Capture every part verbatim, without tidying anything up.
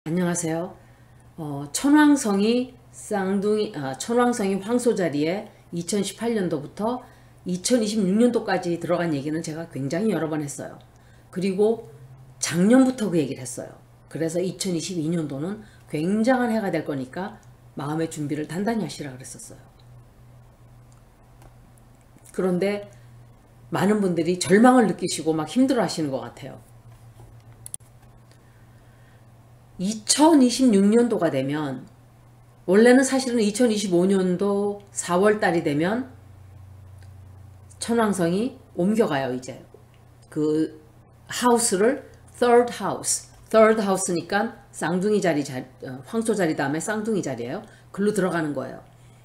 안녕하세요. 어, 천왕성이 쌍둥이, 아, 천왕성이 황소 자리에 이천십팔 년도부터 이천이십육 년도까지 들어간 얘기는 제가 굉장히 여러 번 했어요. 그리고 작년부터 그 얘기를 했어요. 그래서 이천이십이 년도는 굉장한 해가 될 거니까 마음의 준비를 단단히 하시라 그랬었어요. 그런데 많은 분들이 절망을 느끼시고 막 힘들어 하시는 것 같아요. 이천이십육 년도가 되면, 원래는 사실은 이천이십오 년도 사월 달이 되면 천왕성이 옮겨가요. 이제 그 하우스를 third house, third house니까 쌍둥이 자리, 자리 황소 자리 다음에 쌍둥이 자리예요. 글로 들어가는 거예요.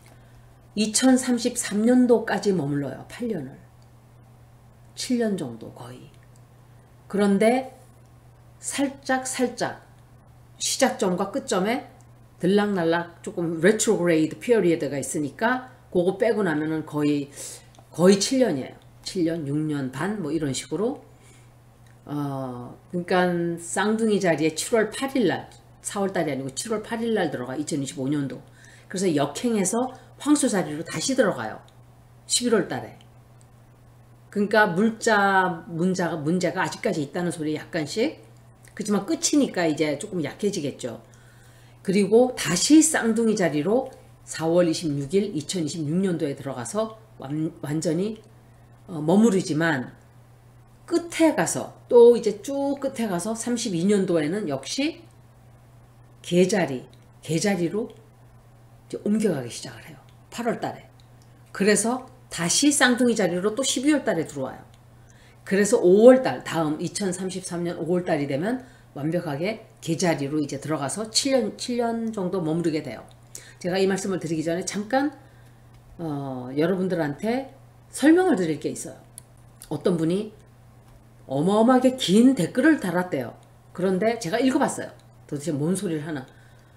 이천삼십삼 년도까지 머물러요. 팔 년을. 칠 년 정도 거의. 그런데 살짝 살짝 시작점과 끝점에 들락날락 조금 레트로그레이드 피어리어드가 있으니까 그거 빼고 나면은 거의 거의 칠 년이에요. 칠 년, 육 년 반 뭐 이런 식으로. 어 그러니까 쌍둥이 자리에 칠월 팔일 날, 사월 달이 아니고 칠월 팔일 날 들어가. 이천이십오 년도. 그래서 역행해서 황소 자리로 다시 들어가요. 십일월 달에. 그러니까 물자 문자가 문제가 아직까지 있다는 소리 약간씩. 그렇지만 끝이니까 이제 조금 약해지겠죠. 그리고 다시 쌍둥이 자리로 사월 이십육일 이천이십육 년도에 들어가서 완, 완전히 어, 머무르지만 끝에 가서 또 이제 쭉 끝에 가서 삼십이 년도에는 역시 개자리, 개자리로 이제 옮겨가기 시작을 해요. 팔월 달에. 그래서 다시 쌍둥이 자리로 또 십이월 달에 들어와요. 그래서 오월 달, 다음 이천삼십삼 년 오월 달이 되면 완벽하게 개자리로 이제 들어가서 칠 년, 칠 년 정도 머무르게 돼요. 제가 이 말씀을 드리기 전에 잠깐 어, 여러분들한테 설명을 드릴 게 있어요. 어떤 분이 어마어마하게 긴 댓글을 달았대요. 그런데 제가 읽어봤어요. 도대체 뭔 소리를 하나.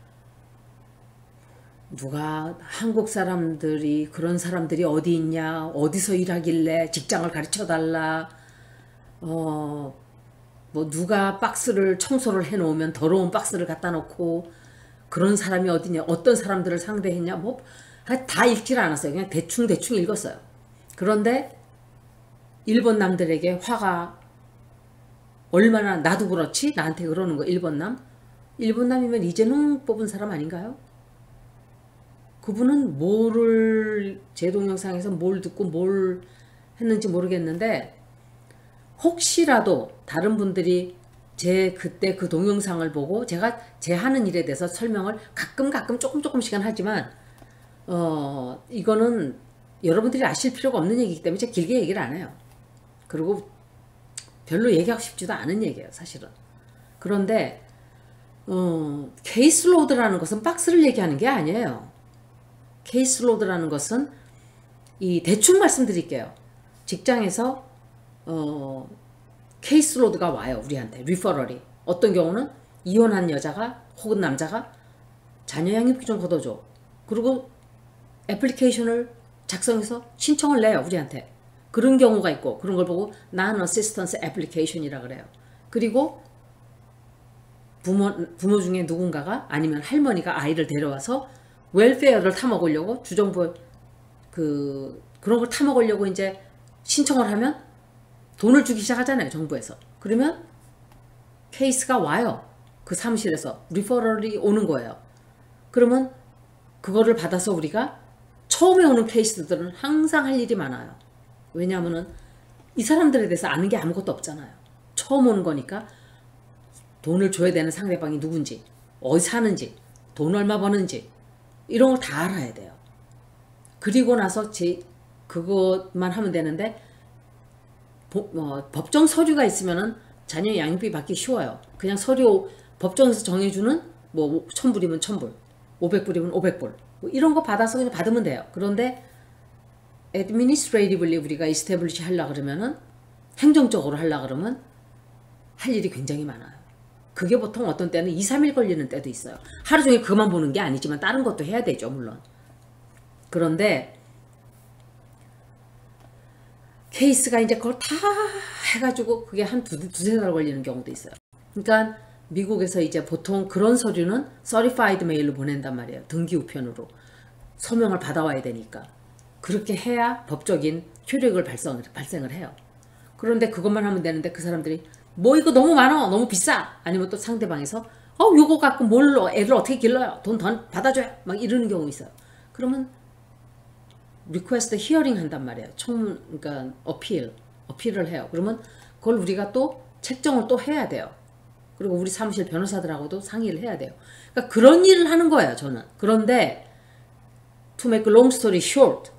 누가 한국 사람들이 그런 사람들이 어디 있냐, 어디서 일하길래 직장을 가르쳐달라, 어, 뭐 누가 박스를 청소를 해놓으면 더러운 박스를 갖다 놓고 그런 사람이 어디냐, 어떤 사람들을 상대했냐, 뭐 다 읽질 않았어요. 그냥 대충 대충 읽었어요. 그런데 일본 남들에게 화가 얼마나, 나도 그렇지 나한테 그러는 거. 일본 남 일본 남이면 이재명 뽑은 사람 아닌가요? 그분은 뭐를 제 동영상에서 뭘 듣고 뭘 했는지 모르겠는데, 혹시라도 다른 분들이 제 그때 그 동영상을 보고 제가 제 하는 일에 대해서 설명을 가끔 가끔 조금 조금씩은 하지만 어 이거는 여러분들이 아실 필요가 없는 얘기이기 때문에 제가 길게 얘기를 안 해요. 그리고 별로 얘기하고 싶지도 않은 얘기예요, 사실은. 그런데 어 케이스로드라는 것은 박스를 얘기하는 게 아니에요. 케이스로드라는 것은, 이 대충 말씀드릴게요. 직장에서 어, 케이스로드가 와요. 우리한테 리퍼럴이. 어떤 경우는 이혼한 여자가 혹은 남자가 자녀 양육비 좀 걷어줘. 그리고 애플리케이션을 작성해서 신청을 내요. 우리한테. 그런 경우가 있고, 그런 걸 보고 Non-Assistance Application이라 그래요. 그리고 부모, 부모 중에 누군가가, 아니면 할머니가 아이를 데려와서 웰페어를 타먹으려고, 주정부 그 그런 걸 타먹으려고 이제 신청을 하면 돈을 주기 시작하잖아요, 정부에서. 그러면 케이스가 와요. 그 사무실에서 리퍼럴이 오는 거예요. 그러면 그거를 받아서 우리가, 처음에 오는 케이스들은 항상 할 일이 많아요. 왜냐하면은 이 사람들에 대해서 아는 게 아무것도 없잖아요. 처음 오는 거니까 돈을 줘야 되는 상대방이 누군지, 어디 사는지, 돈 얼마 버는지 이런 걸 다 알아야 돼요. 그리고 나서 제 그것만 하면 되는데, 보, 어, 법정 서류가 있으면은 자녀 양육비 받기 쉬워요. 그냥 서류 법정에서 정해주는, 뭐 천 불이면 천 불, 오백 불이면 오백 불, 뭐 이런 거 받아서 그냥 받으면 돼요. 그런데 administratively 우리가 establish 하려 그러면은, 행정적으로 하려 그러면 할 일이 굉장히 많아요. 그게 보통 어떤 때는 이, 삼 일 걸리는 때도 있어요. 하루 종일 그만 보는 게 아니지만 다른 것도 해야 되죠, 물론. 그런데 케이스가 이제 그걸 다 해가지고 그게 한 두, 두세 달 걸리는 경우도 있어요. 그러니까 미국에서 이제 보통 그런 서류는 Certified Mail로 보낸단 말이에요. 등기 우편으로. 서명을 받아와야 되니까. 그렇게 해야 법적인 효력을 발생을, 발생을 해요. 그런데 그것만 하면 되는데 그 사람들이 뭐 이거 너무 많아, 너무 비싸, 아니면 또 상대방에서 어 요거 갖고 뭘로 애들 어떻게 길러요, 돈 더 받아줘요, 막 이러는 경우 있어요. 그러면 리퀘스트 히어링 한단 말이에요. 청, 그러니까 어필, 어필을 해요. 그러면 그걸 우리가 또 책정을 또 해야 돼요. 그리고 우리 사무실 변호사들하고도 상의를 해야 돼요. 그러니까 그런 일을 하는 거예요, 저는. 그런데 to make a long story short,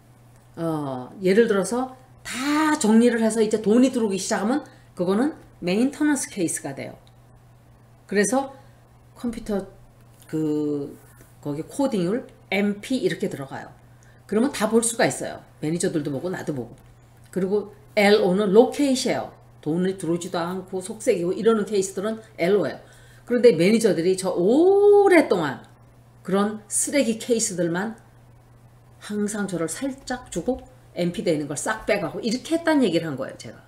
어, 예를 들어서 다 정리를 해서 이제 돈이 들어오기 시작하면 그거는 메인터넌스 케이스가 돼요. 그래서 컴퓨터 그 거기 코딩을 엠피 이렇게 들어가요. 그러면 다 볼 수가 있어요. 매니저들도 보고 나도 보고. 그리고 엘오는 로케이시예요. 돈이 들어오지도 않고 속색이고 이러는 케이스들은 엘오예요. 그런데 매니저들이 저 오랫동안 그런 쓰레기 케이스들만 항상 저를 살짝 주고 엠피 되는 걸 싹 빼가고 이렇게 했다는 얘기를 한 거예요, 제가.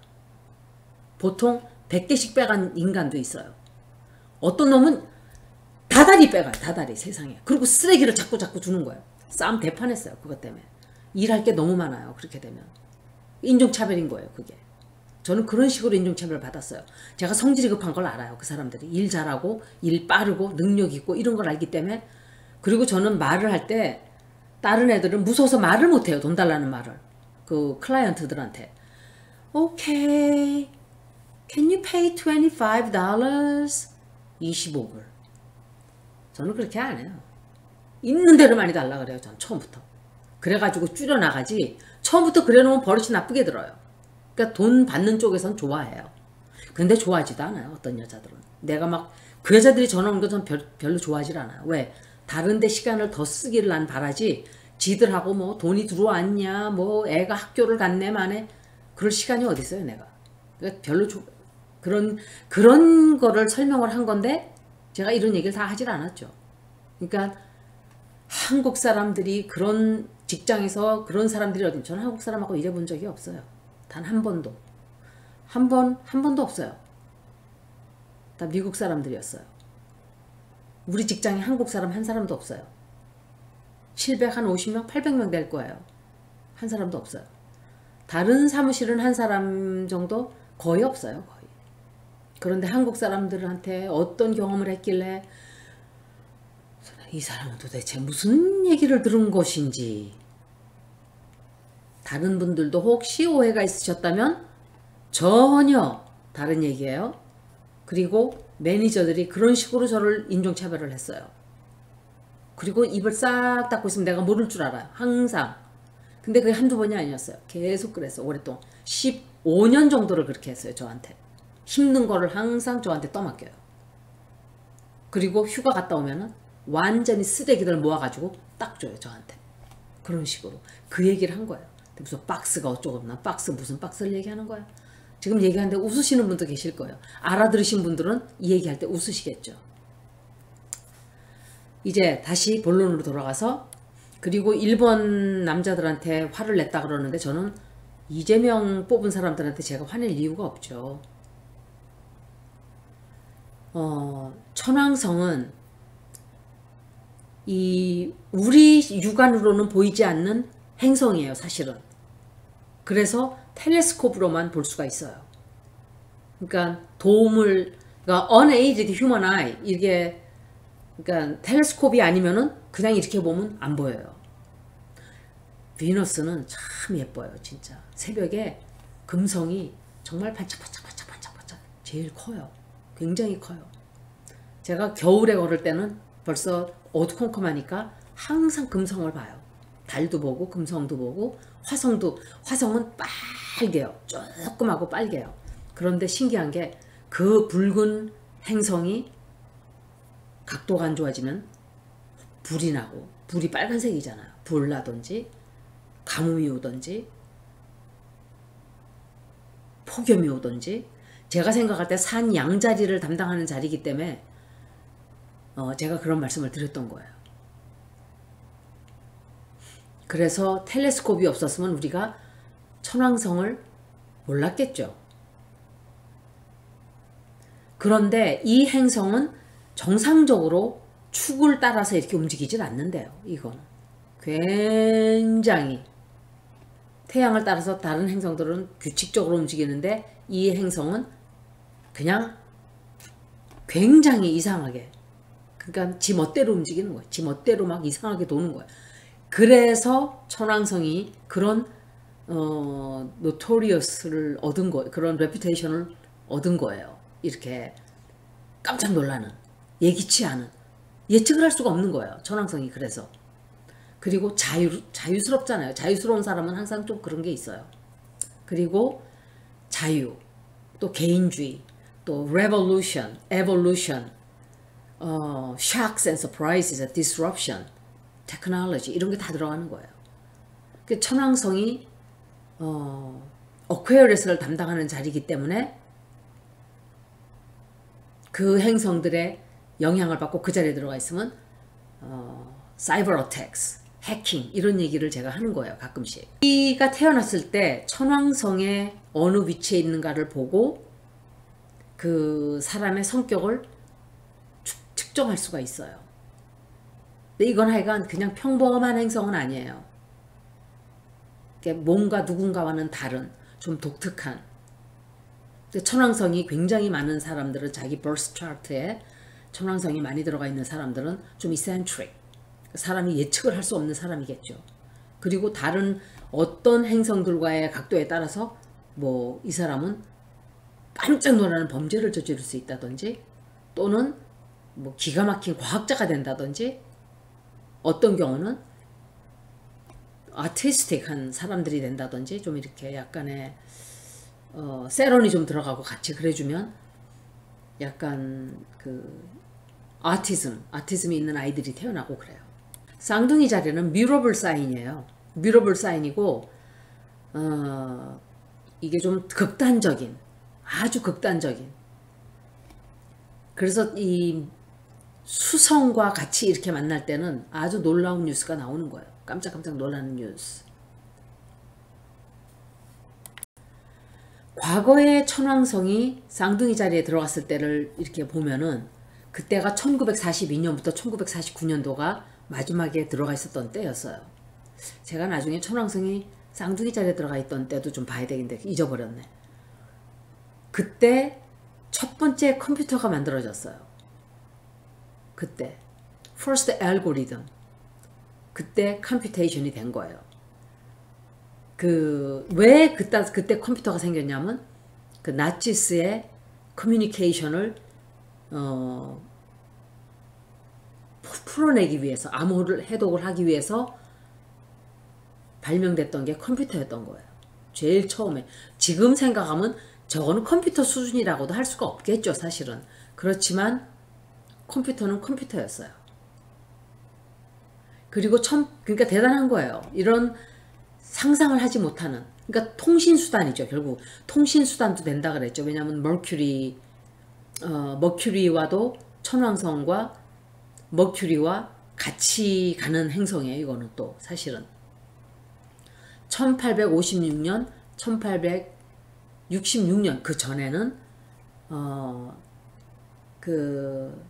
보통 백 개씩 빼간 인간도 있어요. 어떤 놈은 다달이 빼가요, 다달이 세상에. 그리고 쓰레기를 자꾸 자꾸 주는 거예요. 싸움 대판했어요, 그것 때문에. 일할 게 너무 많아요, 그렇게 되면. 인종차별인 거예요, 그게. 저는 그런 식으로 인종차별을 받았어요. 제가 성질이 급한 걸 알아요, 그 사람들이. 일 잘하고, 일 빠르고, 능력 있고, 이런 걸 알기 때문에. 그리고 저는 말을 할 때, 다른 애들은 무서워서 말을 못해요, 돈 달라는 말을. 그 클라이언트들한테. 오케이. Can you pay twenty-five dollars? 이십오 불. 저는 그렇게 안 해요. 있는 대로 많이 달라 그래요, 전 처음부터. 그래가지고 줄여나가지, 처음부터 그래놓으면 버릇이 나쁘게 들어요. 그러니까 돈 받는 쪽에선 좋아해요. 근데 좋아하지도 않아요, 어떤 여자들은. 내가 막 그 여자들이 전화 오는 건 전 별로 좋아하지 않아요. 왜? 다른 데 시간을 더 쓰기를 난 바라지, 지들하고 뭐 돈이 들어왔냐, 뭐 애가 학교를 갔네 마네, 그럴 시간이 어디 있어요, 내가. 그러니까 별로 조, 그런 그런 거를 설명을 한 건데 제가 이런 얘기를 다 하질 않았죠. 그러니까 한국 사람들이 그런 직장에서 그런 사람들이 어디, 저는 한국 사람하고 일해본 적이 없어요. 단 한 번도. 한 번, 한 번도 없어요. 다 미국 사람들이었어요. 우리 직장에 한국 사람 한 사람도 없어요. 칠백오십 명, 팔백 명 될 거예요. 한 사람도 없어요. 다른 사무실은 한 사람 정도 거의 없어요, 거의. 그런데 한국 사람들한테 어떤 경험을 했길래 이 사람은 도대체 무슨 얘기를 들은 것인지. 다른 분들도 혹시 오해가 있으셨다면 전혀 다른 얘기예요. 그리고 매니저들이 그런 식으로 저를 인종차별을 했어요. 그리고 입을 싹 닫고 있으면 내가 모를 줄 알아요, 항상. 근데 그게 한두 번이 아니었어요. 계속 그랬어, 오랫동안. 십오 년 정도를 그렇게 했어요, 저한테. 힘든 거를 항상 저한테 떠맡겨요. 그리고 휴가 갔다 오면은 완전히 쓰레기들 모아가지고 딱 줘요, 저한테. 그런 식으로. 그 얘기를 한 거예요. 무슨 박스가 어쩌고, 나 박스 무슨 박스를 얘기하는 거야? 지금 얘기하는데 웃으시는 분도 계실 거예요. 알아들으신 분들은 이 얘기할 때 웃으시겠죠. 이제 다시 본론으로 돌아가서, 그리고 일본 남자들한테 화를 냈다 그러는데 저는 이재명 뽑은 사람들한테 제가 화낼 이유가 없죠. 어, 천왕성은 이 우리 육안으로는 보이지 않는 행성이에요, 사실은. 그래서 텔레스코프로만 볼 수가 있어요. 그러니까 도움을, 그러니까 unaided human eye, 이게 그러니까 텔레스코프이 아니면은 그냥 이렇게 보면 안 보여요. 비너스는 참 예뻐요, 진짜. 새벽에 금성이 정말 반짝반짝반짝반짝반짝 제일 커요. 굉장히 커요. 제가 겨울에 걸을 때는 벌써 어두컴컴하니까 항상 금성을 봐요. 달도 보고 금성도 보고 화성도, 화성은 빨개요. 조그맣고 빨개요. 그런데 신기한 게 그 붉은 행성이 각도가 안 좋아지면 불이 나고, 불이 빨간색이잖아요. 불 나든지 가뭄이 오든지 폭염이 오든지. 제가 생각할 때 산 양자리를 담당하는 자리이기 때문에 어, 제가 그런 말씀을 드렸던 거예요. 그래서 텔레스콥이 없었으면 우리가 천왕성을 몰랐겠죠. 그런데 이 행성은 정상적으로 축을 따라서 이렇게 움직이질 않는데요. 이거는 굉장히 태양을 따라서 다른 행성들은 규칙적으로 움직이는데 이 행성은 그냥 굉장히 이상하게, 그러니까 지 멋대로 움직이는 거예요. 지 멋대로 막 이상하게 도는 거예요. 그래서 천왕성이 그런 어, 노토리어스를 얻은 거, 그런 레퓨테이션을 얻은 거예요. 이렇게 깜짝 놀라는, 예기치 않은, 예측을 할 수가 없는 거예요. 천왕성이. 그래서 그리고 자유, 자유스럽잖아요. 자유스러운 사람은 항상 좀 그런 게 있어요. 그리고 자유, 또 개인주의, 또 revolution, evolution, 어, shocks and surprises, disruption, technology 이런 게 다 들어가는 거예요. 그 천왕성이 어, 어퀘어리스를 담당하는 자리이기 때문에 그 행성들의 영향을 받고 그 자리에 들어가 있으면 어, 사이버 어택스, 해킹 이런 얘기를 제가 하는 거예요. 가끔씩. 이가 태어났을 때 천왕성의 어느 위치에 있는가를 보고 그 사람의 성격을 측정할 수가 있어요. 근데 이건 하여간 그냥 평범한 행성은 아니에요. 뭔가 누군가와는 다른, 좀 독특한. 천왕성이 굉장히 많은 사람들은 자기 버스 차트에 천왕성이 많이 들어가 있는 사람들은 좀 eccentric, 사람이 예측을 할 수 없는 사람이겠죠. 그리고 다른 어떤 행성들과의 각도에 따라서 뭐 이 사람은 깜짝 놀라는 범죄를 저지를 수 있다든지 또는 뭐 기가 막힌 과학자가 된다든지 어떤 경우는 아티스틱한 사람들이 된다든지 좀 이렇게 약간의 어, 세런이 좀 들어가고 같이 그래주면 약간 그 아티즘, 아티즘이 있는 아이들이 태어나고 그래요. 쌍둥이 자리는 뮤러블 사인이에요. 뮤러블 사인이고 어, 이게 좀 극단적인, 아주 극단적인. 그래서 이 수성과 같이 이렇게 만날 때는 아주 놀라운 뉴스가 나오는 거예요. 깜짝깜짝 놀라는 뉴스. 과거에 천왕성이 쌍둥이 자리에 들어갔을 때를 이렇게 보면은 그때가 천구백사십이 년부터 천구백사십구 년도가 마지막에 들어가 있었던 때였어요. 제가 나중에 천왕성이 쌍둥이 자리에 들어가 있던 때도 좀 봐야 되겠는데 잊어버렸네. 그때 첫 번째 컴퓨터가 만들어졌어요. 그때 first algorithm, 그때 컴퓨테이션이 된 거예요. 그 왜 그때 그때 컴퓨터가 생겼냐면 그 나치스의 커뮤니케이션을 어, 풀어내기 위해서, 암호를 해독을 하기 위해서 발명됐던 게 컴퓨터였던 거예요. 제일 처음에. 지금 생각하면 저거는 컴퓨터 수준이라고도 할 수가 없겠죠, 사실은. 그렇지만 컴퓨터는 컴퓨터였어요. 그리고 참, 그러니까 대단한 거예요. 이런 상상을 하지 못하는, 그러니까 통신수단이죠. 결국 통신수단도 된다 그랬죠. 왜냐하면 머큐리, 어, 머큐리와도 천왕성과 머큐리와 같이 가는 행성이에요. 이거는 또 사실은 천팔백오십육 년, 천팔백육십육 년 그 전에는 어, 그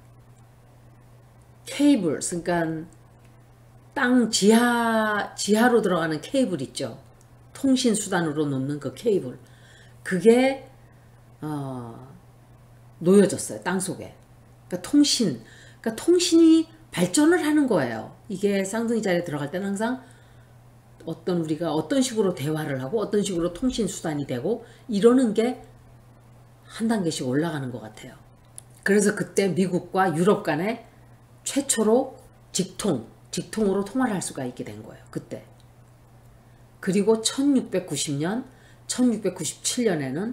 케이블, 그러니까 땅 지하, 지하로 들어가는 케이블 있죠. 통신 수단으로 놓는 그 케이블. 그게, 어, 놓여졌어요. 땅 속에. 그러니까 통신, 그러니까 통신이 발전을 하는 거예요. 이게 쌍둥이 자리에 들어갈 때는 항상 어떤 우리가 어떤 식으로 대화를 하고 어떤 식으로 통신 수단이 되고 이러는 게 한 단계씩 올라가는 것 같아요. 그래서 그때 미국과 유럽 간에 최초로 직통, 직통으로 통화를 할 수가 있게 된 거예요. 그때. 그리고 천육백구십 년, 천육백구십칠 년에는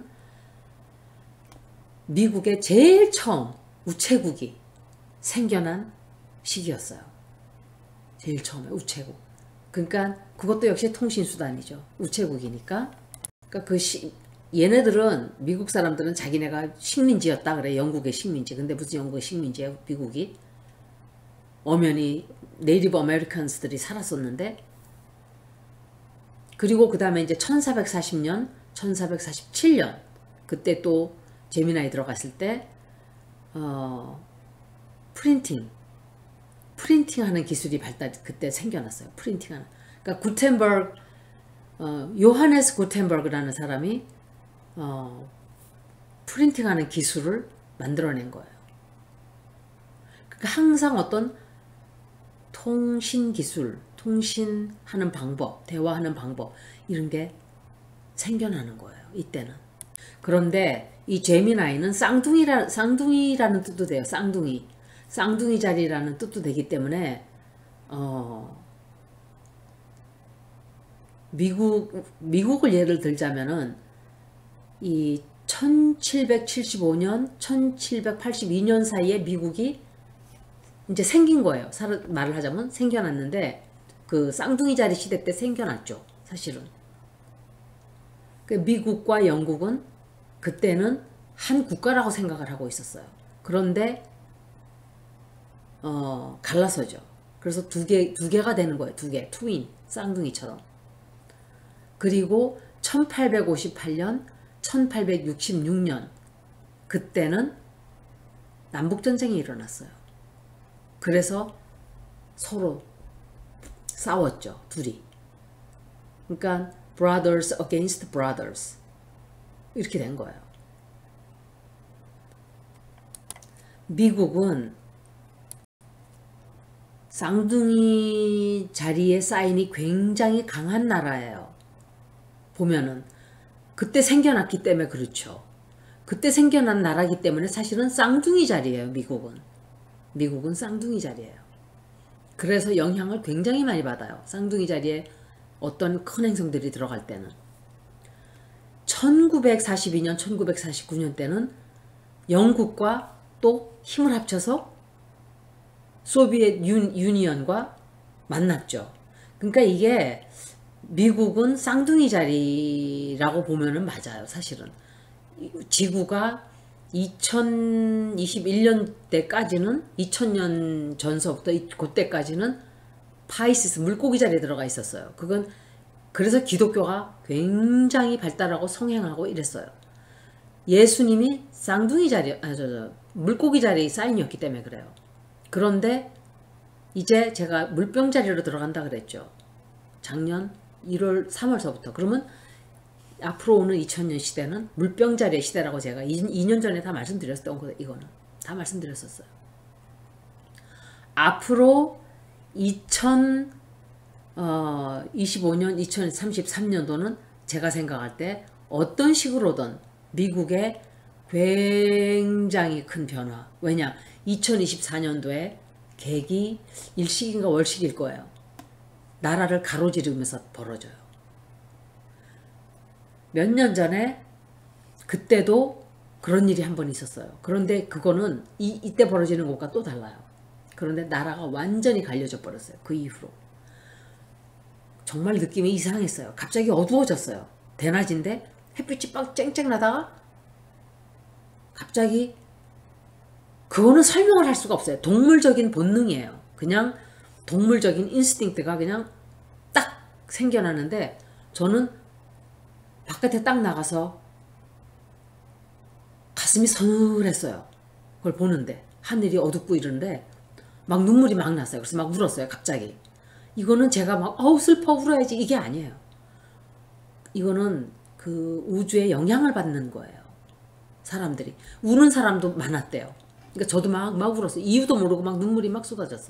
미국의 제일 처음 우체국이 생겨난 시기였어요. 제일 처음에 우체국. 그러니까 그것도 역시 통신수단이죠. 우체국이니까. 그러니까 그 시, 얘네들은, 미국 사람들은 자기네가 식민지였다 그래. 영국의 식민지. 근데 무슨 영국의 식민지예요? 미국이. 엄연히 네이티브 아메리칸스들이 살았었는데, 그리고 그 다음에 이제 천사백사십 년, 천사백사십칠 년 그때 또 제미나이 들어갔을 때 어, 프린팅, 프린팅하는 기술이 발달 그때 생겨났어요. 프린팅하는. 그러니까 구텐버그, 어, 요하네스 구텐버그라는 사람이 어, 프린팅하는 기술을 만들어낸 거예요. 그러니까 항상 어떤 통신 기술, 통신하는 방법, 대화하는 방법 이런 게 생겨나는 거예요. 이때는. 그런데 이 제미나이는 쌍둥이라, 쌍둥이라는 뜻도 돼요. 쌍둥이. 쌍둥이 자리라는 뜻도 되기 때문에 어, 미국, 미국을 예를 들자면은 이 천칠백칠십오 년, 천칠백팔십이 년 사이에 미국이 이제 생긴 거예요. 말을 하자면 생겨났는데 그 쌍둥이 자리 시대 때 생겨났죠. 사실은. 그 미국과 영국은 그때는 한 국가라고 생각을 하고 있었어요. 그런데 어, 갈라서죠. 그래서 두 개, 두 개가 되는 거예요. 두 개, 트윈, 쌍둥이처럼. 그리고 천팔백오십팔 년, 천팔백육십육 년 그때는 남북전쟁이 일어났어요. 그래서 서로 싸웠죠. 둘이. 그러니까 brothers against brothers 이렇게 된 거예요. 미국은 쌍둥이 자리의 사인이 굉장히 강한 나라예요. 보면은 그때 생겨났기 때문에 그렇죠. 그때 생겨난 나라이기 때문에 사실은 쌍둥이 자리예요. 미국은. 미국은 쌍둥이 자리예요. 그래서 영향을 굉장히 많이 받아요. 쌍둥이 자리에 어떤 큰 행성들이 들어갈 때는. 천구백사십이 년, 천구백사십구 년 때는 영국과 또 힘을 합쳐서 소비에트 유니언과 만났죠. 그러니까 이게 미국은 쌍둥이 자리라고 보면은 맞아요. 사실은. 지구가 이천이십일 년대까지는 이천 년 전서부터 그때까지는 파이시스 물고기 자리에 들어가 있었어요. 그건 그래서 기독교가 굉장히 발달하고 성행하고 이랬어요. 예수님이 쌍둥이 자리, 아, 저, 저, 물고기 자리의 사인이었기 때문에 그래요. 그런데 이제 제가 물병 자리로 들어간다 그랬죠. 작년 일월, 삼월서부터. 그러면 앞으로 오는 이천 년 시대는 물병 자리의 시대라고 제가 이 년 전에 다 말씀드렸던 거, 이거는 다 말씀드렸었어요. 앞으로 이천이십오 년, 이천삼십삼 년도는 제가 생각할 때 어떤 식으로든 미국의 굉장히 큰 변화. 왜냐? 이천이십사 년도에 계기 일식인가 월식일 거예요. 나라를 가로지르면서 벌어져요. 몇 년 전에 그때도 그런 일이 한 번 있었어요. 그런데 그거는 이, 이때 벌어지는 것과 또 달라요. 그런데 나라가 완전히 갈려져 버렸어요. 그 이후로. 정말 느낌이 이상했어요. 갑자기 어두워졌어요. 대낮인데 햇빛이 빡 쨍쨍 나다가 갑자기 그거는 설명을 할 수가 없어요. 동물적인 본능이에요. 그냥 동물적인 인스팅트가 그냥 딱 생겨나는데 저는 바깥에 딱 나가서 가슴이 서늘했어요. 그걸 보는데 하늘이 어둡고 이러는데 막 눈물이 막 났어요. 그래서 막 울었어요. 갑자기. 이거는 제가 막 어우 슬퍼 울어야지 이게 아니에요. 이거는 그 우주의 영향을 받는 거예요. 사람들이. 우는 사람도 많았대요. 그러니까 저도 막, 막 울었어요. 이유도 모르고 막 눈물이 막 쏟아졌어요.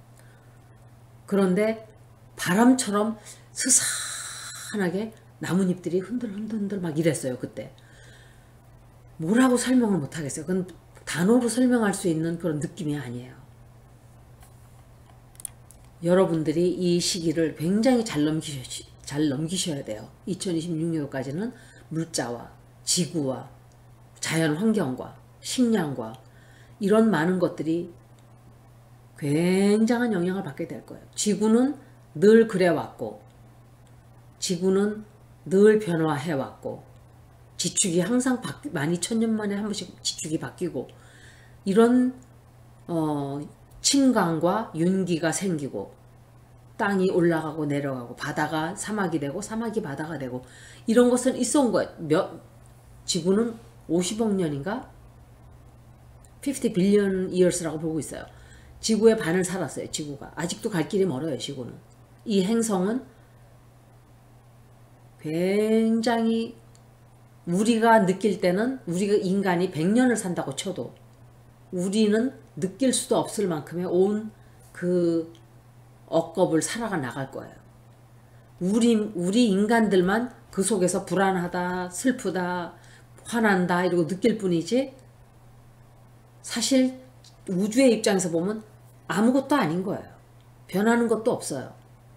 그런데 바람처럼 스산하게 나뭇잎들이 흔들흔들 막 이랬어요. 그때. 뭐라고 설명을 못하겠어요. 그건 단어로 설명할 수 있는 그런 느낌이 아니에요. 여러분들이 이 시기를 굉장히 잘, 넘기셔, 잘 넘기셔야 돼요. 이천이십육 년도까지는 물자와 지구와 자연 환경과 식량과 이런 많은 것들이 굉장한 영향을 받게 될 거예요. 지구는 늘 그래왔고 지구는 늘 변화해왔고 지축이 항상 바뀌, 만 이천 년 만에 한 번씩 지축이 바뀌고 이런 어, 침강과 윤기가 생기고 땅이 올라가고 내려가고 바다가 사막이 되고 사막이 바다가 되고 이런 것은 있어 온 거예요. 몇, 지구는 오십억 년인가? 오십 빌리언 이어스라고 보고 있어요. 지구의 반을 살았어요. 지구가. 아직도 갈 길이 멀어요. 지구는. 이 행성은 굉장히 우리가 느낄 때는 우리가 인간이 백 년을 산다고 쳐도 우리는 느낄 수도 없을 만큼의 온 그 억겁을 살아가 나갈 거예요. 우리, 우리 인간들만 그 속에서 불안하다, 슬프다, 화난다 이러고 느낄 뿐이지 사실 우주의 입장에서 보면 아무것도 아닌 거예요. 변하는 것도 없어요.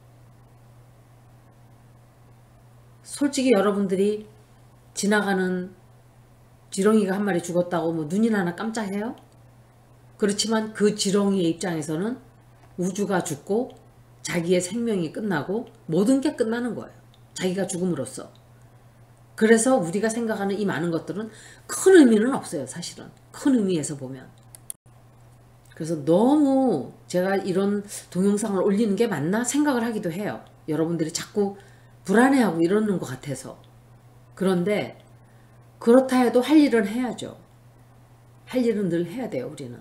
솔직히 여러분들이 지나가는 지렁이가 한 마리 죽었다고 뭐 눈이나 하나 깜짝해요? 그렇지만 그 지렁이의 입장에서는 우주가 죽고 자기의 생명이 끝나고 모든 게 끝나는 거예요. 자기가 죽음으로써. 그래서 우리가 생각하는 이 많은 것들은 큰 의미는 없어요. 사실은. 큰 의미에서 보면. 그래서 너무 제가 이런 동영상을 올리는 게 맞나 생각을 하기도 해요. 여러분들이 자꾸 불안해하고 이러는 것 같아서. 그런데 그렇다 해도 할 일은 해야죠. 할 일은 늘 해야 돼요. 우리는.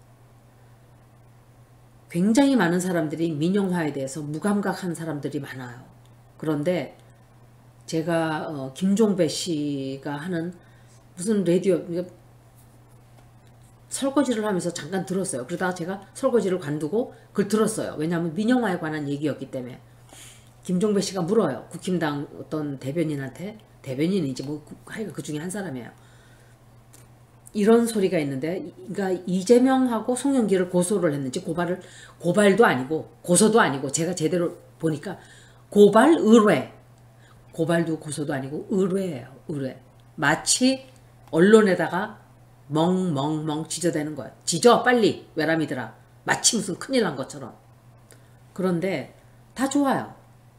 굉장히 많은 사람들이 민영화에 대해서 무감각한 사람들이 많아요. 그런데 제가 어, 김종배 씨가 하는 무슨 라디오 설거지를 하면서 잠깐 들었어요. 그러다가 제가 설거지를 관두고 그걸 들었어요. 왜냐하면 민영화에 관한 얘기였기 때문에. 김종배 씨가 물어요. 국힘당 어떤 대변인한테. 대변인인지 뭐 하여간 그 중에 한 사람이에요. 이런 소리가 있는데, 그러니까 이재명하고 송영길을 고소를 했는지 고발을 고발도 아니고 고소도 아니고 제가 제대로 보니까 고발 의뢰, 고발도 고소도 아니고 의뢰예요. 의뢰. 마치 언론에다가 멍멍멍 지저대는 거야. 지져 빨리 외람이들아. 마치 무슨 큰일 난 것처럼. 그런데 다 좋아요.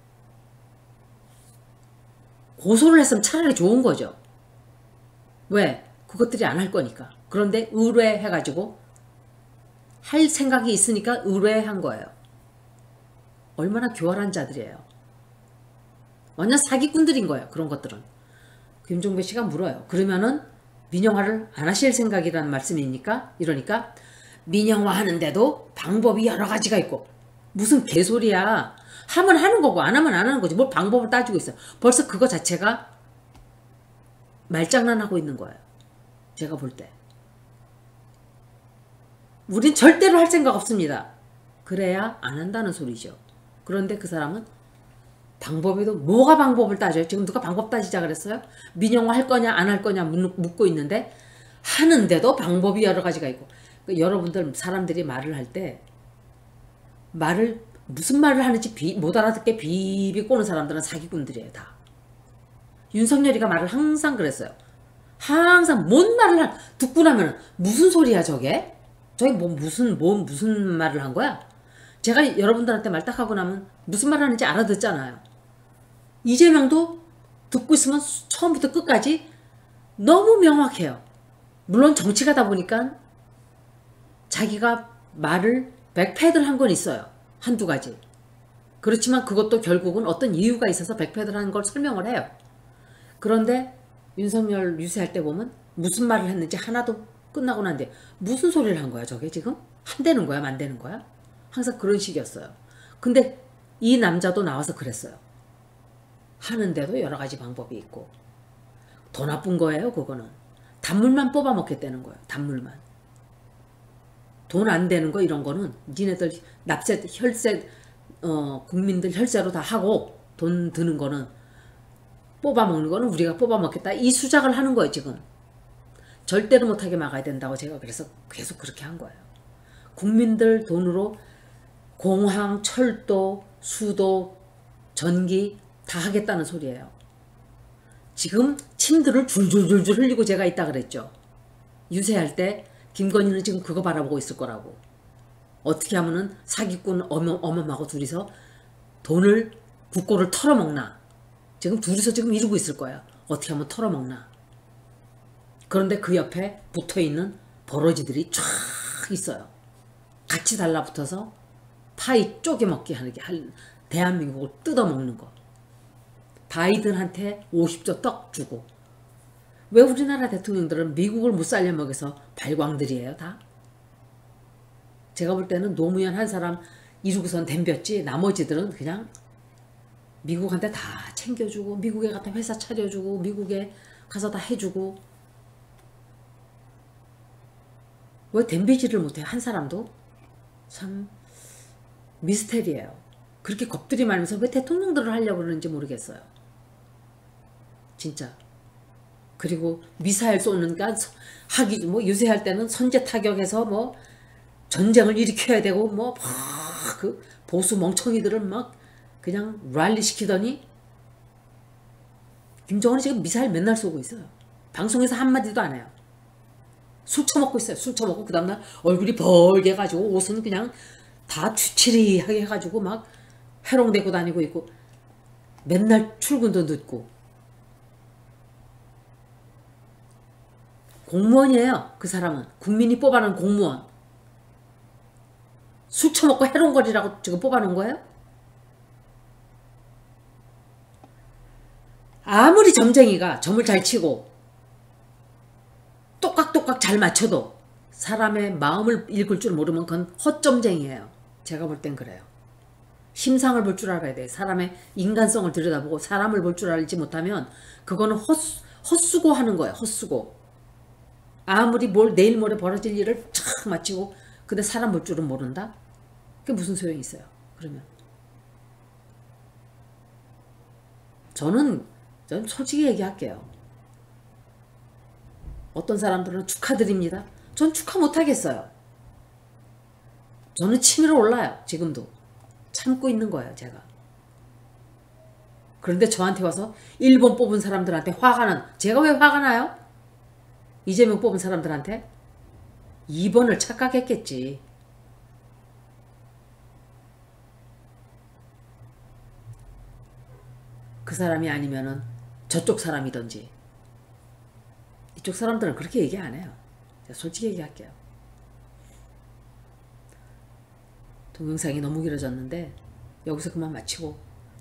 고소를 했으면 차라리 좋은 거죠. 왜? 그것들이 안 할 거니까. 그런데 의뢰해가지고 할 생각이 있으니까 의뢰한 거예요. 얼마나 교활한 자들이에요. 완전 사기꾼들인 거예요. 그런 것들은. 김종배 씨가 물어요. 그러면은 민영화를 안 하실 생각이라는 말씀입니까? 이러니까 민영화 하는데도 방법이 여러 가지가 있고. 무슨 개소리야. 하면 하는 거고 안 하면 안 하는 거지. 뭘 방법을 따지고 있어요. 벌써 그거 자체가 말장난하고 있는 거예요. 제가 볼 때. 우린 절대로 할 생각 없습니다. 그래야 안 한다는 소리죠. 그런데 그 사람은 방법에도 뭐가 방법을 따져요? 지금 누가 방법 따지자 그랬어요? 민영화 할 거냐 안 할 거냐 묻고 있는데 하는데도 방법이 여러 가지가 있고. 그러니까 여러분들 사람들이 말을 할 때 말을 무슨 말을 하는지 비, 못 알아듣게 비비 꼬는 사람들은 사기꾼들이에요. 다. 윤석열이가 말을 항상 그랬어요. 항상 뭔 말을 한, 듣고 나면 무슨 소리야 저게? 저게 뭐 무슨 뭐 무슨 말을 한 거야? 제가 여러분들한테 말 딱 하고 나면 무슨 말 하는지 알아듣잖아요. 이재명도 듣고 있으면 처음부터 끝까지 너무 명확해요. 물론 정치가다 보니까 자기가 말을 백패들 한 건 있어요. 한두 가지. 그렇지만 그것도 결국은 어떤 이유가 있어서 백패들 한 걸 설명을 해요. 그런데 윤석열 유세할 때 보면 무슨 말을 했는지 하나도 끝나고 난데 무슨 소리를 한 거야 저게 지금? 한대는 거야 만대는 거야? 항상 그런 식이었어요. 근데 이 남자도 나와서 그랬어요. 하는데도 여러 가지 방법이 있고. 더 나쁜 거예요 그거는. 단물만 뽑아 먹겠다는 거예요. 단물만. 돈 안 되는 거 이런 거는 니네들 납세 혈세 어, 국민들 혈세로 다 하고 돈 드는 거는 뽑아먹는 거는 우리가 뽑아먹겠다. 이 수작을 하는 거예요 지금. 절대로 못하게 막아야 된다고 제가 그래서 계속 그렇게 한 거예요. 국민들 돈으로 공항, 철도, 수도, 전기 다 하겠다는 소리예요. 지금 침들을 줄줄줄줄 흘리고 제가 있다 그랬죠. 유세할 때 김건희는 지금 그거 바라보고 있을 거라고. 어떻게 하면은 사기꾼 어머, 어머하고 둘이서 돈을 국고를 털어먹나. 지금 둘이서 지금 이러고 있을 거야. 어떻게 하면 털어먹나. 그런데 그 옆에 붙어있는 버러지들이 쫙 있어요. 같이 달라붙어서 파이 쪼개먹기 하는 게 대한민국을 뜯어먹는 거. 바이든한테 오십 조 떡 주고 왜 우리나라 대통령들은 미국을 못 살려먹여서 발광들이에요 다? 제가 볼 때는 노무현 한 사람 이루고선 덤볐지 나머지들은 그냥 미국한테 다 챙겨주고 미국에 갖다 회사 차려주고 미국에 가서 다 해주고 왜 덤비지를 못해요 한 사람도? 참 미스테리예요. 그렇게 겁들이 많으면서 왜 대통령들을 하려고 그러는지 모르겠어요. 진짜. 그리고 미사일 쏘는가 하기 뭐 요새 할 때는 선제 타격해서 뭐 전쟁을 일으켜야 되고 뭐 그 보수 멍청이들을 막 그냥 랠리 시키더니 김정은이 지금 미사일 맨날 쏘고 있어요. 방송에서 한마디도 안 해요. 술 처먹고 있어요. 술 처먹고 그 다음날 얼굴이 벌게 해가지고 옷은 그냥 다 추치리하게 해가지고 막 해롱대고 다니고 있고 맨날 출근도 늦고 공무원이에요. 그 사람은 국민이 뽑아놓은 공무원. 술 처먹고 해롱거리라고 지금 뽑아놓은 거예요? 아무리 점쟁이가 점을 잘 치고 똑깍똑깍 잘 맞춰도 사람의 마음을 읽을 줄 모르면 그건 헛점쟁이에요. 제가 볼 땐 그래요. 심상을 볼 줄 알아야 돼. 사람의 인간성을 들여다보고 사람을 볼 줄 알지 못하면 그거는 헛수, 헛수고 하는 거예요. 헛수고. 아무리 뭘 내일 모레 벌어질 일을 착 마치고 근데 사람 볼 줄은 모른다? 그게 무슨 소용이 있어요. 그러면 저는 전 솔직히 얘기할게요. 어떤 사람들은 축하드립니다. 전 축하 못하겠어요. 저는 치밀어 올라요. 지금도. 참고 있는 거예요. 제가. 그런데 저한테 와서 일 번 뽑은 사람들한테 화가 난 제가 왜 화가 나요? 이재명 뽑은 사람들한테 이 번을 착각했겠지. 그 사람이 아니면은 저쪽 사람이든지. 이쪽 사람들은 그렇게 얘기 안 해요. 제가 솔직히 얘기할게요. 동영상이 너무 길어졌는데 여기서 그만 마치고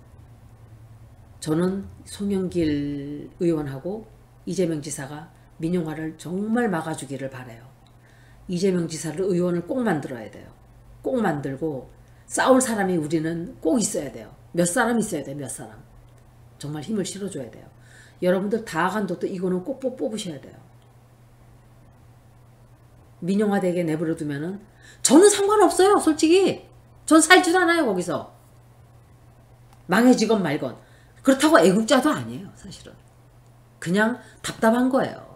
저는 송영길 의원하고 이재명 지사가 민영화를 정말 막아주기를 바라요. 이재명 지사를 의원을 꼭 만들어야 돼요. 꼭 만들고 싸울 사람이 우리는 꼭 있어야 돼요. 몇 사람 있어야 돼요. 몇 사람. 정말 힘을 실어줘야 돼요. 여러분들 다 간도또 이거는 꼭 뽑으셔야 돼요. 민영화되게 내버려 두면은 저는 상관없어요. 솔직히. 전 살지도 않아요. 거기서. 망해지건 말건. 그렇다고 애국자도 아니에요. 사실은. 그냥 답답한 거예요.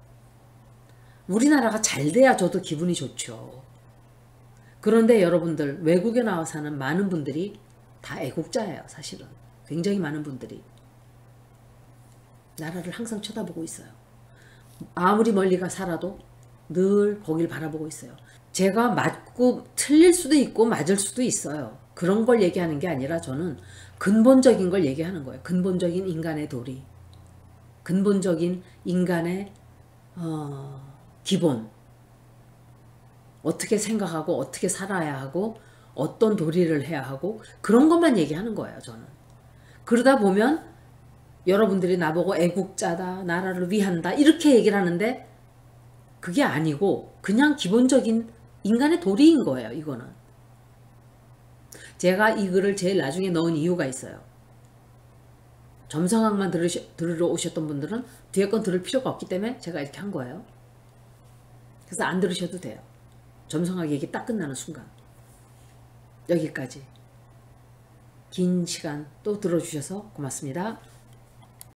우리나라가 잘 돼야 저도 기분이 좋죠. 그런데 여러분들 외국에 나와 사는 많은 분들이 다 애국자예요. 사실은. 굉장히 많은 분들이. 나라를 항상 쳐다보고 있어요. 아무리 멀리가 살아도 늘 거길 바라보고 있어요. 제가 맞고 틀릴 수도 있고 맞을 수도 있어요. 그런 걸 얘기하는 게 아니라 저는 근본적인 걸 얘기하는 거예요. 근본적인 인간의 도리. 근본적인 인간의 어, 기본. 어떻게 생각하고 어떻게 살아야 하고 어떤 도리를 해야 하고 그런 것만 얘기하는 거예요. 저는. 그러다 보면 여러분들이 나보고 애국자다, 나라를 위한다 이렇게 얘기를 하는데 그게 아니고 그냥 기본적인 인간의 도리인 거예요. 이거는. 제가 이 글을 제일 나중에 넣은 이유가 있어요. 점성학만 들으시, 들으러 오셨던 분들은 뒤에 건 들을 필요가 없기 때문에 제가 이렇게 한 거예요. 그래서 안 들으셔도 돼요. 점성학 얘기 딱 끝나는 순간. 여기까지. 긴 시간 또 들어주셔서 고맙습니다.